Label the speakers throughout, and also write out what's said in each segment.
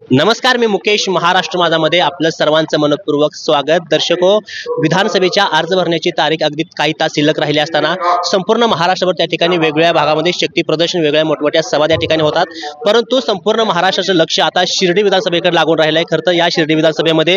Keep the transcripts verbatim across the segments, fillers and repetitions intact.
Speaker 1: नमस्कार, मी मुकेश. महाराष्ट्र माझामध्ये आपलं सर्वांचं मनपूर्वक स्वागत. दर्शको, विधानसभेच्या अर्ज भरण्याची तारीख अगदी काही तास शिल्लक राहिली असताना संपूर्ण महाराष्ट्रभर त्या ठिकाणी वेगवेगळ्या भागामध्ये शक्ती प्रदर्शन, वेगळ्या मोठमोठ्या सभा त्या ठिकाणी होतात. परंतु संपूर्ण महाराष्ट्राचं लक्ष आता शिर्डी विधानसभेकडे लागून राहिलं आहे. खरं तर या शिर्डी विधानसभेमध्ये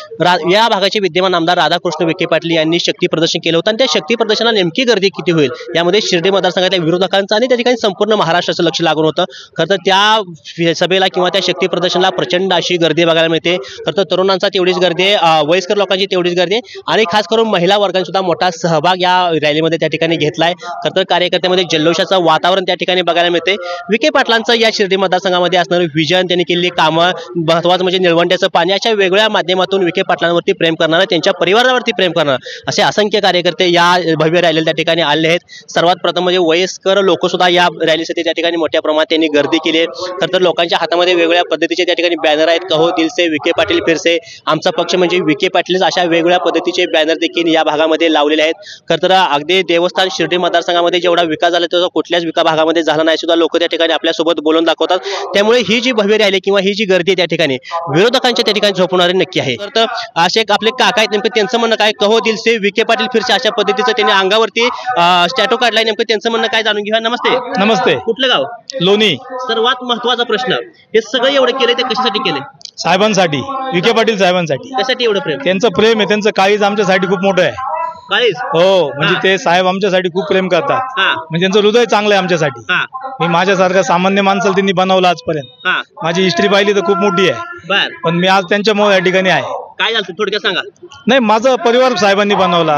Speaker 1: या भागाचे विद्यमान आमदार राधाकृष्ण विखे पाटील यांनी शक्ती प्रदर्शन केलं होतं आणि त्या शक्ती प्रदर्शनाला नेमकी गर्दी किती होईल यामध्ये शिर्डी मतदारसंघातल्या विरोधकांचं आणि त्या ठिकाणी संपूर्ण महाराष्ट्राचं लक्ष लागून होतं. खरं तर त्या सभेला किंवा त्या शक्ती प्रदर्शनाला प्रचंड अशी गर्दी बघायला मिळते. खरं तर तरुणांचा तेवढीच गर्दी आहे, वयस्कर लोकांची तेवढीच गर्दी आहे आणि खास करून महिला वर्गाने सुद्धा मोठा सहभाग या रॅलीमध्ये त्या ठिकाणी घेतलाय. खरं तर कार्यकर्त्यामध्ये जल्लोषाचं वातावरण त्या ठिकाणी बघायला मिळते. विखे पाटलांचं या शिर्डी मतदारसंघामध्ये असणारं विजन, त्यांनी केलेली कामं, महत्त्वाचं म्हणजे निळवंड्याचं पाणी, अशा वेगवेगळ्या माध्यमातून विखे पाटलांवरती प्रेम करणारं, त्यांच्या परिवारावरती प्रेम करणारं असे असंख्य कार्यकर्ते या भव्य रॅलीला त्या ठिकाणी आले आहेत. सर्वात प्रथम म्हणजे वयस्कर लोक सुद्धा या रॅलीसाठी त्या ठिकाणी मोठ्या प्रमाणात त्यांनी गर्दी केली आहे. खरं तर लोकांच्या हातामध्ये वेगवेगळ्या पद्धतीचे त्या ठिकाणी बॅनर आहेत. कहो दिल से विखे पाटील फिरसे, आमचा पक्ष म्हणजे विखे पाटील, अशा वेगवेगळ्या पद्धतीचे बॅनर देखील या भागामध्ये लावलेले आहेत. खरं तर अगदी देवस्थान शिर्डी मतदारसंघामध्ये जेवढा विकास झाला त्याचा कुठल्याच विकास भागामध्ये झाला नाही सुद्धा लोक त्या ठिकाणी आपल्यासोबत बोलून दाखवतात. त्यामुळे ही जी भव्य रॅली किंवा ही जी गर्दी त्या ठिकाणी विरोधकांच्या त्या ठिकाणी झोपणारी नक्की आहे. तर असे आपले काका आहेत, नेमकं त्यांचं म्हणणं काय, कहो दिल से विखे पाटील फिरसे अशा पद्धतीचं त्यांनी अंगावरती स्टॅटू काढलाय. नेमकं त्यांचं म्हणणं काय जाणून घेऊया. नमस्ते.
Speaker 2: नमस्ते.
Speaker 1: कुठलं गाव?
Speaker 2: लोणी.
Speaker 1: सर्वात महत्वाचा प्रश्न, हे सगळं एवढं केलंय ते कशासाठी केलंय?
Speaker 2: साहेबांसाठी, विखे पाटील साहेबांसाठी.
Speaker 1: कशासाठी एवढं प्रेम?
Speaker 2: त्यांचं प्रेम आहे, त्यांचं काळीज आमच्यासाठी खूप मोठं आहे.
Speaker 1: काळीज?
Speaker 2: हो, म्हणजे ते साहेब आमच्यासाठी खूप प्रेम करतात. म्हणजे त्यांचं हृदय चांगलं आहे आमच्यासाठी. मी माझ्यासारखा सामान्य माणसाला त्यांनी बनवलं आजपर्यंत. माझी हिस्ट्री पाहिली तर खूप मोठी आहे, पण मी आज त्यांच्यामुळे या ठिकाणी आहे.
Speaker 1: काय झालं थोडक्यात सांगा.
Speaker 2: नाही, माझा परिवार साहेबांनी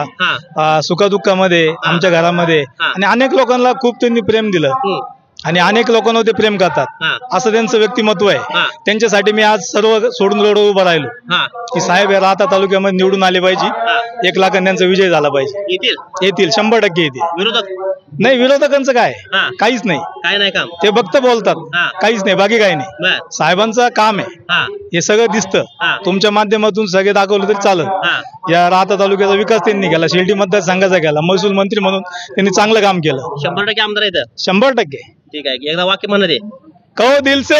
Speaker 2: बनवला सुखदुःखामध्ये, आमच्या घरामध्ये, आणि अनेक लोकांना खूप त्यांनी प्रेम दिलं आणि अनेक लोकांना ते प्रेम करतात. असं त्यांचं व्यक्तिमत्व आहे. त्यांच्यासाठी मी आज सर्व सोडून रोड उभं राहिलो की साहेब या राहता तालुक्यामध्ये निवडून आले पाहिजे, एक लाखांनी त्यांचा विजय झाला पाहिजे.
Speaker 1: येतील
Speaker 2: येतील शंभर टक्के येतील.
Speaker 1: विरोधक
Speaker 2: नाही, विरोधकांचं काय, काहीच नाही.
Speaker 1: काय नाही काम,
Speaker 2: ते फक्त बोलतात, काहीच नाही, बाकी काही नाही. साहेबांचं काम आहे, हे सगळं दिसतं. तुमच्या माध्यमातून सगळे दाखवलं तरी चालत. या राहता तालुक्याचा विकास त्यांनी केला, शिर्डी मतदारसंघाचा केला, महसूल मंत्री म्हणून त्यांनी चांगलं काम केलं.
Speaker 1: शंभर टक्के आमदार येतं.
Speaker 2: शंभर टक्के.
Speaker 1: ठीक आहे, एकदा वाक्य म्हणा दे.
Speaker 2: कहो दिल से,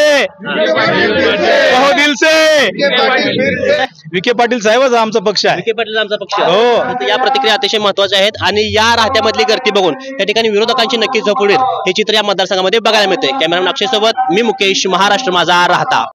Speaker 2: कहो दिल से विखे पाटील साहेबच आमचा पक्ष आहे.
Speaker 1: विखे पाटील आमचा पक्ष.
Speaker 2: हो.
Speaker 1: या प्रतिक्रिया अतिशय महत्वाच्या आहेत आणि या राहत्यामधली गर्दी बघून त्या ठिकाणी विरोधकांची नक्की झोप उडेल हे चित्र या मतदारसंघामध्ये बघायला मिळते. कॅमेरामॅन अक्षय सोबत मी मुकेश. महाराष्ट्र माझा राहता.